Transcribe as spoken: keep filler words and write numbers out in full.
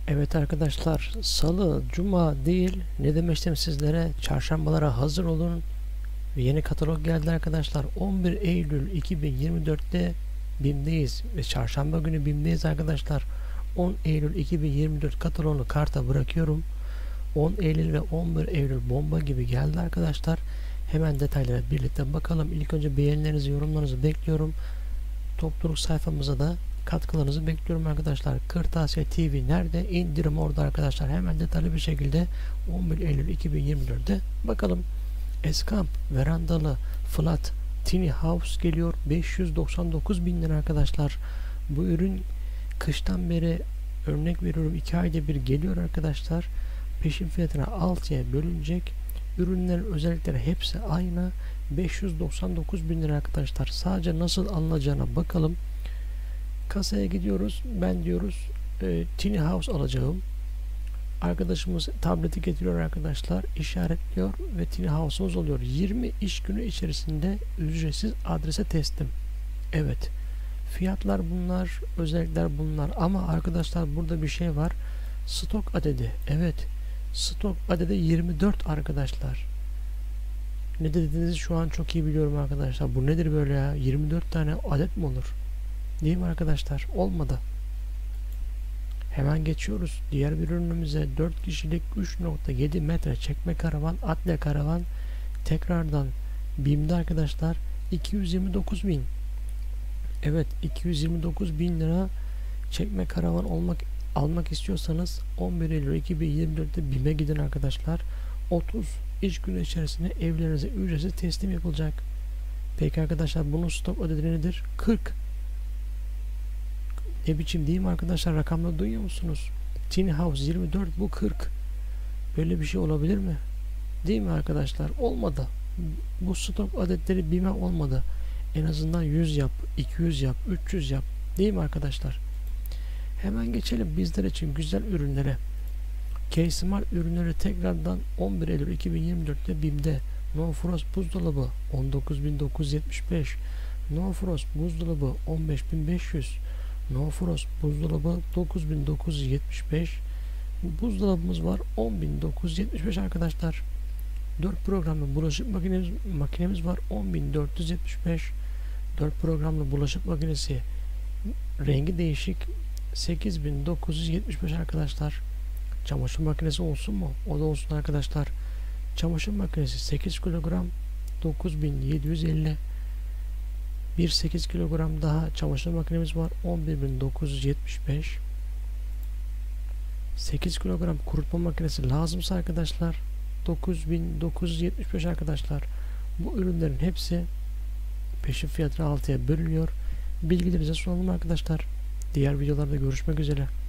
Evet arkadaşlar, salı, cuma değil, ne demiştim sizlere, çarşambalara hazır olun. Ve yeni katalog geldi arkadaşlar. on bir Eylül iki bin yirmi dörtte BİM'deyiz ve çarşamba günü BİM'deyiz arkadaşlar. on Eylül iki bin yirmi dört kataloğunu karta bırakıyorum. on Eylül ve on bir Eylül bomba gibi geldi arkadaşlar. Hemen detaylara birlikte bakalım. İlk önce beğenilerinizi, yorumlarınızı bekliyorum. Topluluk sayfamıza da katkılarınızı bekliyorum arkadaşlar. Kırtasiye T V nerede? İndirim orada arkadaşlar. Hemen detaylı bir şekilde on bir Eylül iki bin yirmi dörtte bakalım. Eskamp verandalı flat tiny house geliyor. beş yüz doksan dokuz bin lira arkadaşlar. Bu ürün kıştan beri, örnek veriyorum, iki ayda bir geliyor arkadaşlar. Peşin fiyatına altıya bölünecek. Ürünlerin özellikleri hepsi aynı. beş yüz doksan dokuz bin lira arkadaşlar. Sadece nasıl alınacağına bakalım. Kasaya gidiyoruz. Ben diyoruz e, tiny house alacağım. Arkadaşımız tableti getiriyor arkadaşlar. İşaretliyor ve tiny house'umuz oluyor. yirmi iş günü içerisinde ücretsiz adrese teslim. Evet. Fiyatlar bunlar, özellikler bunlar. Ama arkadaşlar burada bir şey var. Stok adedi. Evet. Stok adedi yirmi dört arkadaşlar. Ne dediğinizi şu an çok iyi biliyorum arkadaşlar. Bu nedir böyle ya? yirmi dört tane adet mi olur? Değil mi arkadaşlar? Olmadı. Hemen geçiyoruz. Diğer bir ürünümüze dört kişilik üç nokta yedi metre çekme karavan, Atle karavan, tekrardan BİM'de arkadaşlar iki yüz yirmi dokuz bin. Evet, iki yüz yirmi dokuz bin lira çekme karavan olmak almak istiyorsanız on bir Eylül iki bin yirmi dörtte BİM'e gidin arkadaşlar. otuz iş günü içerisinde evlerinize ücretsiz teslim yapılacak. Peki arkadaşlar, bunun stok ödedi nedir? kırk. Ne biçim değil mi arkadaşlar? Rakamları duyuyor musunuz? Tiny House yirmi dört, bu kırk. Böyle bir şey olabilir mi? Değil mi arkadaşlar? Olmadı. Bu stok adetleri BİM'e olmadı. En azından yüz yap, iki yüz yap, üç yüz yap. Değil mi arkadaşlar? Hemen geçelim bizler için güzel ürünlere. K-Smart ürünleri tekrardan on bir Eylül iki bin yirmi dörtte BİM'de. No Frost buzdolabı on dokuz bin dokuz yüz yetmiş beş. No Frost buzdolabı on beş bin beş yüz. No Frost buzdolabı dokuz bin dokuz yüz yetmiş beş. Buzdolabımız var on bin dokuz yüz yetmiş beş arkadaşlar. dört programlı bulaşık makinemiz, makinemiz var on bin dört yüz yetmiş beş. dört programlı bulaşık makinesi, rengi değişik, sekiz bin dokuz yüz yetmiş beş arkadaşlar. Çamaşır makinesi olsun mu? O da olsun arkadaşlar. Çamaşır makinesi sekiz kilogram, dokuz bin yedi yüz elli. Bir sekiz kilogram daha çamaşır makinemiz var on bir bin dokuz yüz yetmiş beş. sekiz kilogram kurutma makinesi lazımsa arkadaşlar dokuz bin dokuz yüz yetmiş beş arkadaşlar. Bu ürünlerin hepsi peşin fiyatına altıya bölünüyor. Bilgilerinize sunalım arkadaşlar. Diğer videolarda görüşmek üzere.